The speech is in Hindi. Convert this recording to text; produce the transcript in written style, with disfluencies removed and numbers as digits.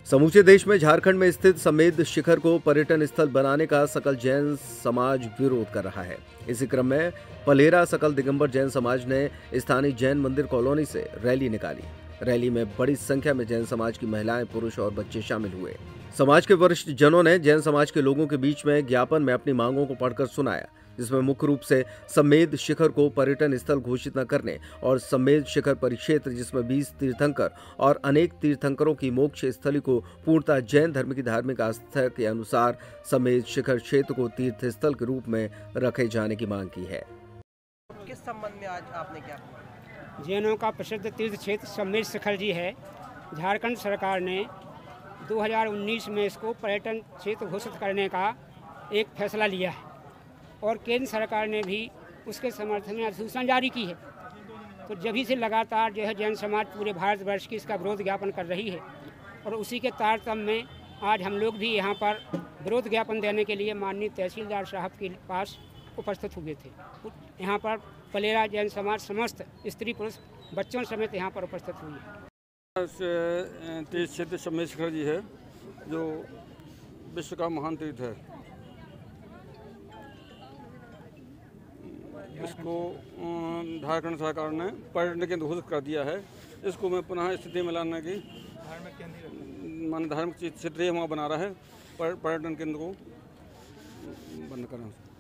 समूचे देश में झारखंड में स्थित समेध शिखर को पर्यटन स्थल बनाने का सकल जैन समाज विरोध कर रहा है। इसी क्रम में पलेरा सकल दिगंबर जैन समाज ने स्थानीय जैन मंदिर कॉलोनी से रैली निकाली। रैली में बड़ी संख्या में जैन समाज की महिलाएं, पुरुष और बच्चे शामिल हुए। समाज के वरिष्ठ जनों ने जैन समाज के लोगों के बीच में ज्ञापन में अपनी मांगों को पढ़कर सुनाया, जिसमें मुख्य रूप से समेध शिखर को पर्यटन स्थल घोषित न करने और समेध शिखर परिक्षेत्र जिसमें 20 तीर्थंकर और अनेक तीर्थंकरों की मोक्ष स्थली को पूर्णतः जैन धर्म की धार्मिक आस्था के अनुसार समेध शिखर क्षेत्र को तीर्थ स्थल के रूप में रखे जाने की मांग की है। किस संबंध में आज आपने क्या किया? जैनों का प्रसिद्ध तीर्थ क्षेत्र समेध शिखर जी है। झारखंड सरकार ने 2019 में इसको पर्यटन क्षेत्र घोषित करने का एक फैसला लिया है और केंद्र सरकार ने भी उसके समर्थन में अधिसूचना जारी की है। तो जभी से लगातार जो है जैन समाज पूरे भारतवर्ष की इसका विरोध ज्ञापन कर रही है और उसी के तारतम्य में आज हम लोग भी यहाँ पर विरोध ज्ञापन देने के लिए माननीय तहसीलदार साहब के पास उपस्थित हुए थे। यहाँ पर पलेरा जैन समाज समस्त स्त्री पुरुष बच्चों समेत यहाँ पर उपस्थित हुई है। तीर्थ क्षेत्र समेध शिखर जी है, जो विश्व का महान तीर्थ है। इसको झारखंड सरकार ने पर्यटन केंद्र घोषित कर दिया है। इसको मैं पुनः स्थिति में लाने की धार्मिक क्षेत्र वहाँ बना रहा है। पर्यटन केंद्र को बंद करना।